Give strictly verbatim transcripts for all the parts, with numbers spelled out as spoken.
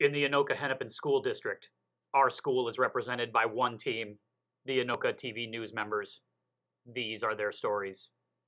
In the Anoka Hennepin School District, our school is represented by one team, the Anoka T V News members. These are their stories.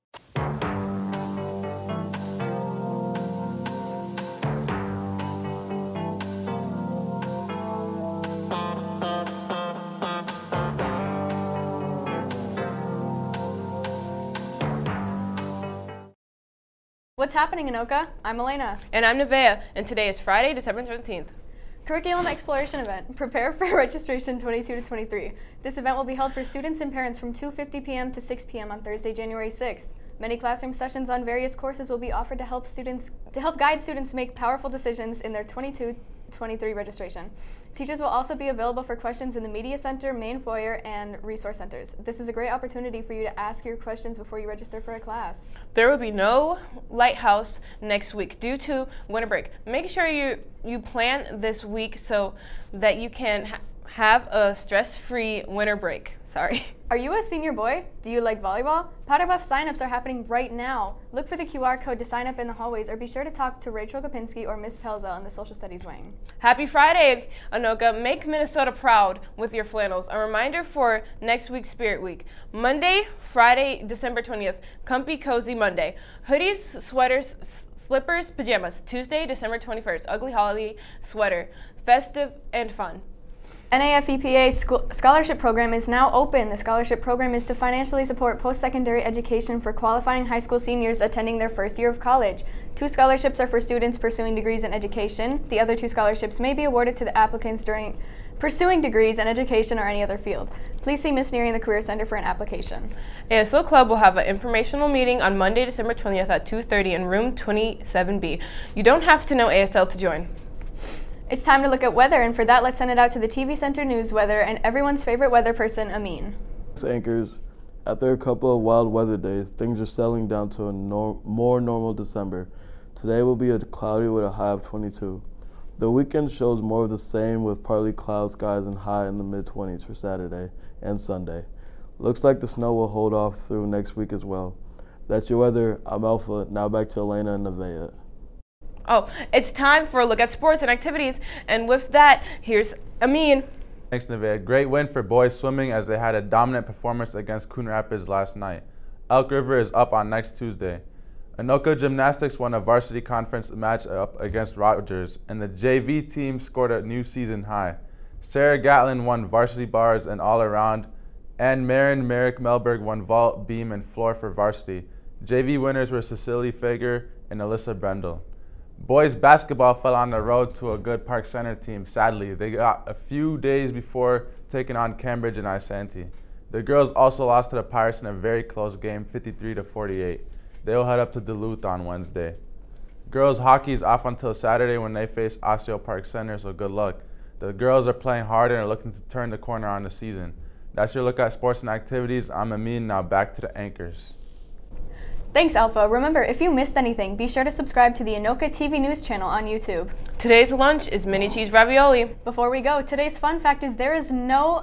What's happening, Anoka? I'm Elena. And I'm Nevaeh, and today is Friday, December seventeenth. Curriculum Exploration Event. Prepare for registration twenty-two to twenty-three. This event will be held for students and parents from two fifty p m to six p m on Thursday, January sixth. Many classroom sessions on various courses will be offered to help students to help guide students make powerful decisions in their twenty-two twenty-three registration. Teachers will also be available for questions in the Media Center, main foyer, and resource centers. This is a great opportunity for you to ask your questions before you register for a class. There will be no Lighthouse next week due to winter break. Make sure you, you plan this week so that you can ha have a stress-free winter break. Sorry. Are you a senior boy? Do you like volleyball? Powder Buff signups are happening right now. Look for the Q R code to sign up in the hallways, or be sure to talk to Rachel Kopinski or Miss Pelza in the Social Studies wing. Happy Friday, Anoka. Make Minnesota proud with your flannels. A reminder for next week's Spirit Week. Monday, Friday, December twentieth, Comfy Cozy Monday. Hoodies, sweaters, slippers, pajamas. Tuesday, December twenty-first, Ugly Holly sweater. Festive and fun. N A F E P A school scholarship program is now open. The scholarship program is to financially support post-secondary education for qualifying high school seniors attending their first year of college. Two scholarships are for students pursuing degrees in education. The other two scholarships may be awarded to the applicants during pursuing degrees in education or any other field. Please see Miss Neary in the Career Center for an application. A S L Club will have an informational meeting on Monday, December twentieth at two thirty in room twenty-seven B. You don't have to know A S L to join. It's time to look at weather, and for that, let's send it out to the T V Center News weather and everyone's favorite weather person, Amin. Anchors, after a couple of wild weather days, things are settling down to a nor more normal December. Today will be a cloudy with a high of twenty-two. The weekend shows more of the same with partly cloud skies and high in the mid twenties for Saturday and Sunday. Looks like the snow will hold off through next week as well. That's your weather. I'm Alpha. Now back to Elena and Nevaeh. Oh, it's time for a look at sports and activities, and with that, here's Amin. Thanks, Nevaeh. Great win for boys swimming as they had a dominant performance against Coon Rapids last night. Elk River is up on next Tuesday. Anoka Gymnastics won a varsity conference match up against Rogers, and the J V team scored a new season high. Sarah Gatlin won varsity bars and all-around, and Marin Merrick Melberg won vault, beam, and floor for varsity. J V winners were Cecily Fager and Alyssa Brendel. Boys basketball fell on the road to a good Park Center team, sadly. They got a few days before taking on Cambridge and Isanti. The girls also lost to the Pirates in a very close game, fifty-three to forty-eight. They will head up to Duluth on Wednesday. Girls hockey is off until Saturday when they face Osseo Park Center, so good luck. The girls are playing hard and are looking to turn the corner on the season. That's your look at sports and activities. I'm Amin, now back to the anchors. Thanks, Alpha. Remember, if you missed anything, be sure to subscribe to the Anoka T V News channel on YouTube. Today's lunch is mini cheese ravioli. Before we go, today's fun fact is there is no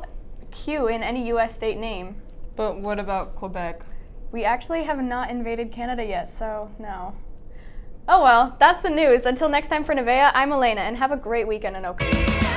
Q in any U S state name. But what about Quebec? We actually have not invaded Canada yet, so no. Oh well, that's the news. Until next time for Nevaeh, I'm Elena, and have a great weekend, Anoka.